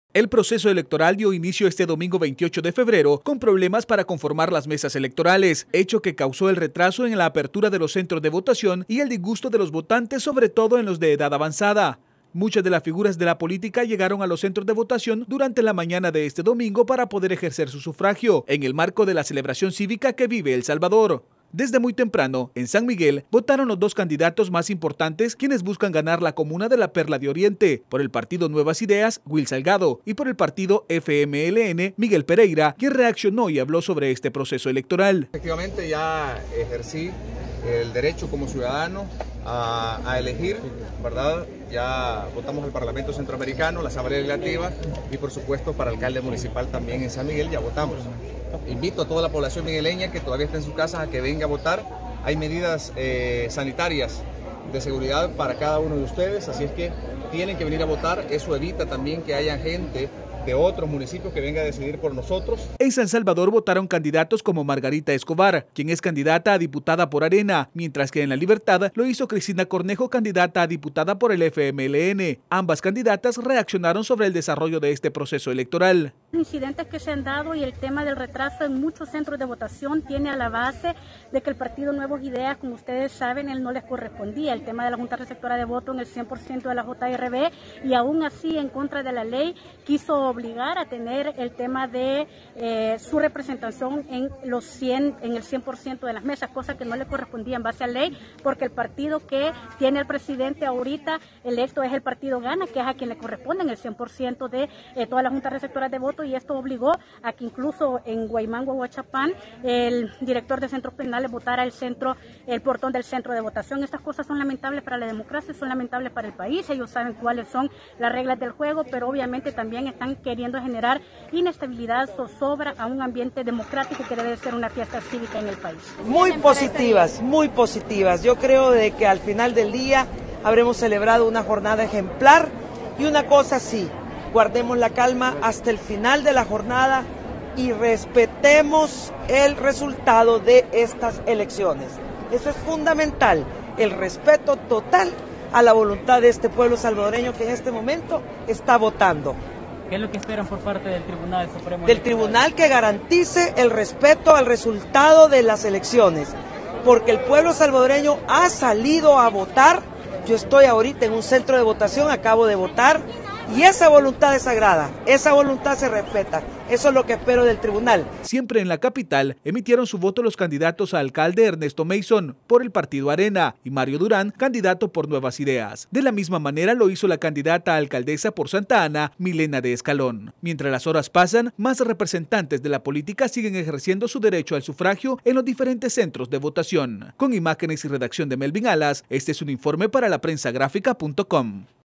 El proceso electoral dio inicio este domingo 28 de febrero con problemas para conformar las mesas electorales, hecho que causó el retraso en la apertura de los centros de votación y el disgusto de los votantes, sobre todo en los de edad avanzada. Muchas de las figuras de la política llegaron a los centros de votación durante la mañana de este domingo para poder ejercer su sufragio en el marco de la celebración cívica que vive El Salvador. Desde muy temprano, en San Miguel, votaron los dos candidatos más importantes quienes buscan ganar la comuna de la Perla de Oriente, por el partido Nuevas Ideas, Will Salgado, y por el partido FMLN, Miguel Pereira, quien reaccionó y habló sobre este proceso electoral. Efectivamente ya ejercí el derecho como ciudadano a elegir, ¿verdad? Ya votamos el Parlamento Centroamericano, la Asamblea Legislativa y por supuesto para alcalde municipal también en San Miguel ya votamos. Invito a toda la población migueleña que todavía está en su casa a que venga a votar. Hay medidas sanitarias de seguridad para cada uno de ustedes, así es que tienen que venir a votar. Eso evita también que haya gente de otros municipios que venga a decidir por nosotros. En San Salvador votaron candidatos como Margarita Escobar, quien es candidata a diputada por Arena, mientras que en La Libertad lo hizo Cristina Cornejo, candidata a diputada por el FMLN. Ambas candidatas reaccionaron sobre el desarrollo de este proceso electoral. Incidentes que se han dado y el tema del retraso en muchos centros de votación tiene a la base de que el partido Nuevas Ideas, como ustedes saben, él no les correspondía. El tema de la Junta Receptora de Voto en el 100% de la JRB, y aún así en contra de la ley quiso obligar a tener el tema de su representación en el 100% de las mesas, cosa que no le correspondía en base a ley, porque el partido que tiene el presidente ahorita electo es el partido Gana, que es a quien le corresponde en el 100% de todas las juntas receptoras de voto, y esto obligó a que incluso en Guaymango, Huachapán, el director de centros penales votara el portón del centro de votación. Estas cosas son lamentables para la democracia, son lamentables para el país. Ellos saben cuáles son las reglas del juego, pero obviamente también están queriendo generar inestabilidad, zozobra a un ambiente democrático que debe ser una fiesta cívica en el país. Muy positivas, muy positivas. Yo creo de que al final del día habremos celebrado una jornada ejemplar, y una cosa sí, guardemos la calma hasta el final de la jornada y respetemos el resultado de estas elecciones. Eso es fundamental, el respeto total a la voluntad de este pueblo salvadoreño que en este momento está votando. ¿Qué es lo que esperan por parte del Tribunal Supremo? Del tribunal que garantice el respeto al resultado de las elecciones, porque el pueblo salvadoreño ha salido a votar. Yo estoy ahorita en un centro de votación, acabo de votar, y esa voluntad es sagrada, esa voluntad se respeta. Eso es lo que espero del tribunal. Siempre en la capital emitieron su voto los candidatos a alcalde Ernesto Mason por el partido Arena y Mario Durán, candidato por Nuevas Ideas. De la misma manera lo hizo la candidata a alcaldesa por Santa Ana, Milena de Escalón. Mientras las horas pasan, más representantes de la política siguen ejerciendo su derecho al sufragio en los diferentes centros de votación. Con imágenes y redacción de Melvin Alas, este es un informe para laprensagráfica.com.